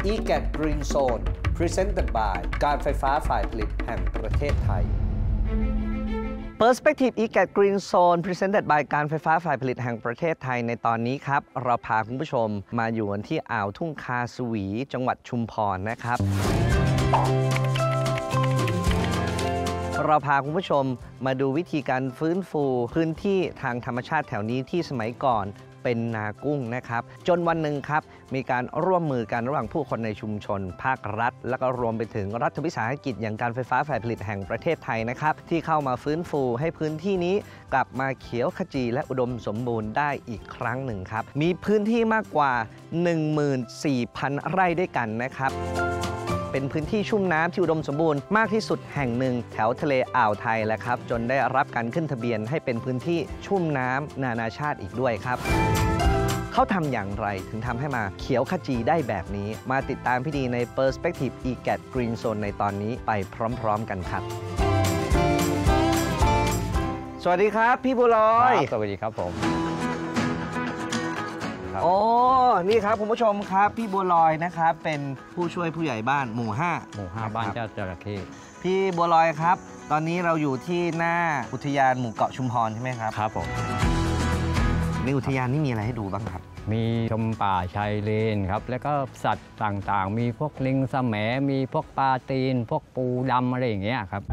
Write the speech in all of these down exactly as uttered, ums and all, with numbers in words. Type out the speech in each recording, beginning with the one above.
อี แกท Green Zone Presented by การไฟฟ้าฝ่ายผลิตแห่งประเทศไทย Perspective อี แกท Green Zone Presented by การไฟฟ้าฝ่ายผลิตแห่งประเทศไทยในตอนนี้ครับเราพาคุณผู้ชมมาอยู่กันที่อ่าวทุ่งคาสวีจังหวัดชุมพรนะครับเราพาคุณผู้ชมมาดูวิธีการฟื้นฟูพื้นที่ทางธรรมชาติแถวนี้ที่สมัยก่อนเป็นนากุ้งนะครับจนวันหนึ่งครับมีการร่วมมือกันระหว่างผู้คนในชุมชนภาครัฐและก็รวมไปถึงรัฐวิสาหกิจอย่างการไฟฟ้าฝ่ายผลิตแห่งประเทศไทยนะครับที่เข้ามาฟื้นฟูให้พื้นที่นี้กลับมาเขียวขจีและอุดมสมบูรณ์ได้อีกครั้งหนึ่งครับมีพื้นที่มากกว่า หนึ่งหมื่นสี่พัน ไร่ด้วยกันนะครับเป็นพื้นที่ชุ่มน้ำที่อุดมสมบูรณ์มากที่สุดแห่งหนึ่งแถวทะเลอ่าวไทยแล้วครับจนได้รับการขึ้นทะเบียนให้เป็นพื้นที่ชุ่มน้ำนานาชาติอีกด้วยครับเขาทำอย่างไรถึงทำให้มาเขียวขจีได้แบบนี้มาติดตามพิธีใน Perspective อี แกท Green Zone ในตอนนี้ไปพร้อมๆกันครับสวัสดีครับพี่บัวลอยสวัสดีครับผมโอ้นี่ครับคุณผู้ชมครับพี่บัวลอยนะครับเป็นผู้ช่วยผู้ใหญ่บ้านหมู่ห้าหมู่ห้าบ้านเจ้าจระเข้พี่บัวลอยครับตอนนี้เราอยู่ที่หน้าอุทยานหมู่เกาะชุมพรใช่ไหมครับครับผมในอุทยานนี่มีอะไรให้ดูบ้างครับมีชมป่าชายเลนครับแล้วก็สัตว์ต่างๆมีพวกลิงแสมมีพวกปลาตีนพวกปูดำอะไรอย่างเงี้ยครับ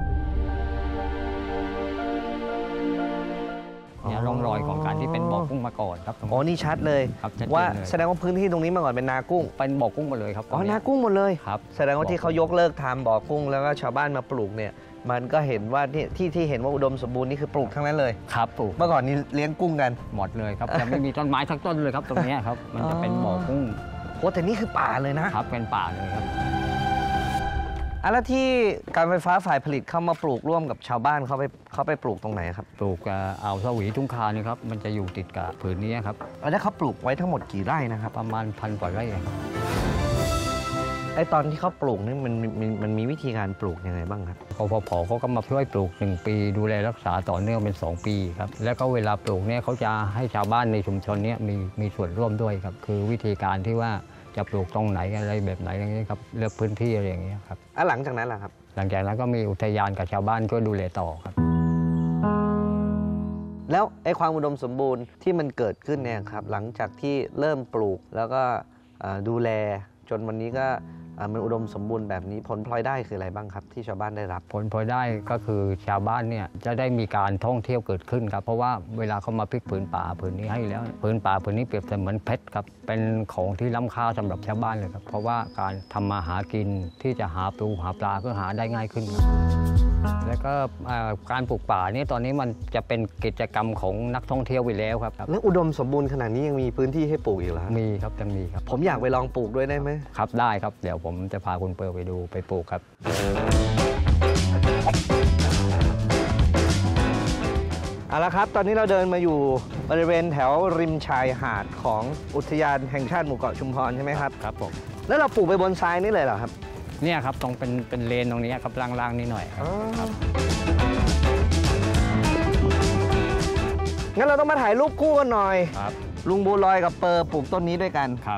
เนี่ยร่องรอยของการที่เป็นบ่อกุ้งมาก่อนครับอ๋อนี่ชัดเลยว่าแสดงว่าพื้นที่ตรงนี้มาก่อนเป็นนากุ้งเป็นบ่อกุ้งหมดเลยครับอ๋อนากุ้งหมดเลยครับแสดงว่าที่เขายกเลิกทำบ่อกุ้งแล้วก็ชาวบ้านมาปลูกเนี่ยมันก็เห็นว่าที่ที่ที่เห็นว่าอุดมสมบูรณ์นี่คือปลูกทั้งนั้นเลยครับปลูกเมื่อก่อนนี้เลี้ยงกุ้งกันหมดเลยครับจะไม่มีต้นไม้สักต้นเลยครับตรงนี้ครับมันจะเป็นบ่อกุ้งโอ้แต่นี่คือป่าเลยนะครับเป็นป่าเลยครับอ่ะแล้วที่การไฟฟ้าฝ่ายผลิตเข้ามาปลูกร่วมกับชาวบ้านเขาไปเขาไปปลูกตรงไหนครับปลูกอ่าวสวีทุ่งคานี่ครับมันจะอยู่ติดกับผืนนี้ครับแล้วเขาปลูกไว้ทั้งหมดกี่ไร่นะครับประมาณพันกว่าไร่ครับไอตอนที่เขาปลูกนี่มันมันมันมีวิธีการปลูกยังไงบ้างครับกฟผ.เขาก็มาช่วยปลูกหนึ่งปีดูแลรักษาต่อเนื่องเป็นสองปีครับแล้วก็เวลาปลูกเนี่ยเขาจะให้ชาวบ้านในชุมชนนี้มีมีส่วนร่วมด้วยครับคือวิธีการที่ว่าจะปลูกตรงไหนอะไรแบบไหนอย่างนี้ครับเลือกพื้นที่อะไรอย่างนี้ครับอ่ะหลังจากนั้นล่ะครับหลังจากนั้นก็มีอุทยานกับชาวบ้านช่วยดูแลต่อครับแล้วไอ้ความอุดมสมบูรณ์ที่มันเกิดขึ้นเนี่ยครับหลังจากที่เริ่มปลูกแล้วก็ดูแลจนวันนี้ก็มันอุดมสมบูรณ์แบบนี้ผลพลอยได้คืออะไรบ้างครับที่ชาวบ้านได้รับผลพลอยได้ก็คือชาวบ้านเนี่ยจะได้มีการท่องเที่ยวเกิดขึ้นครับเพราะว่าเวลาเขามาพลิกผืนป่าผืนนี้ให้แล้วผืนป่าผืนนี้เปรียบเสมือนเพชรครับเป็นของที่ล้ำค่าสำหรับชาวบ้านเลยครับเพราะว่าการทำมาหากินที่จะหาปูหาปลาก็หาได้ง่ายขึ้นครับแล้วก็การปลูกป่านี่ตอนนี้มันจะเป็นกิจกรรมของนักท่องเที่ยวไปแล้วครับแล้วอุดมสมบูรณ์ขนาดนี้ยังมีพื้นที่ให้ปลูกอีกเหรอมีครับยังมีครับผมอยากไปลองปลูกด้วยได้ไหมครับได้ครับเดี๋ยวผมจะพาคุณเปิลไปดูไปปลูกครับเอาละครับตอนนี้เราเดินมาอยู่บริเวณแถวริมชายหาดของอุทยานแห่งชาติหมู่เกาะชุมพรใช่ไหมครับครับผมแล้วเราปลูกไปบนทรายนี่เลยเหรอครับเนี่ยครับตรงเป็นเป็นเลนตรงนี้ครับล่างๆนี่หน่อยครับงั้นเราต้องมาถ่ายรูปคู่กันหน่อยครับลุงบัวลอยกับเปอร์ปลูกต้นนี้ด้วยกันครับ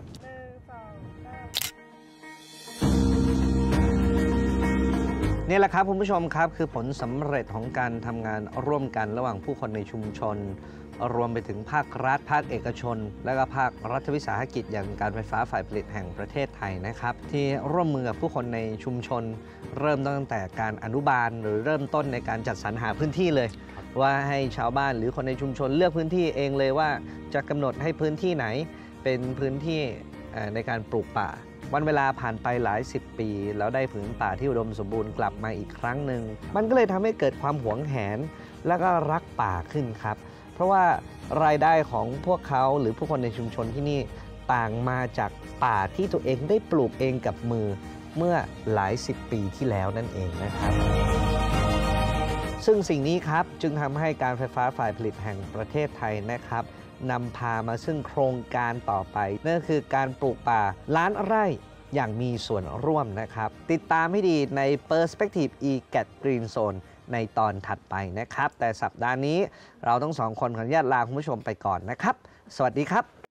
นี่แหละครับคุณผู้ชมครับคือผลสำเร็จของการทำงานร่วมกันระหว่างผู้คนในชุมชนรวมไปถึงภาครัฐภาคเอกชนและก็ภาครัฐวิสาหกิจอย่างการไฟฟ้าฝ่ายผลิตแห่งประเทศไทยนะครับที่ร่วมมือกับผู้คนในชุมชนเริ่มตั้งแต่การอนุบาลหรือเริ่มต้นในการจัดสรรหาพื้นที่เลยว่าให้ชาวบ้านหรือคนในชุมชนเลือกพื้นที่เองเลยว่าจะกำหนดให้พื้นที่ไหนเป็นพื้นที่ในการปลูกป่าวันเวลาผ่านไปหลายสิบปีแล้วได้ผืนป่าที่อุดมสมบูรณ์กลับมาอีกครั้งหนึ่งมันก็เลยทำให้เกิดความหวงแหนและก็รักป่าขึ้นครับเพราะว่ารายได้ของพวกเขาหรือผู้คนในชุมชนที่นี่ต่างมาจากป่าที่ตัวเองได้ปลูกเองกับมือเมื่อหลายสิบปีที่แล้วนั่นเองนะครับซึ่งสิ่งนี้ครับจึงทำให้การไฟฟ้าฝ่ายผลิตแห่งประเทศไทยนะครับนำพามาซึ่งโครงการต่อไปนั่นคือการปลูกป่าล้านไร่อย่างมีส่วนร่วมนะครับติดตามให้ดีใน Perspective อี แกท Green Zone ในตอนถัดไปนะครับแต่สัปดาห์นี้เราทั้งสองคนขออนุญาตลาคุณผู้ชมไปก่อนนะครับสวัสดีครับ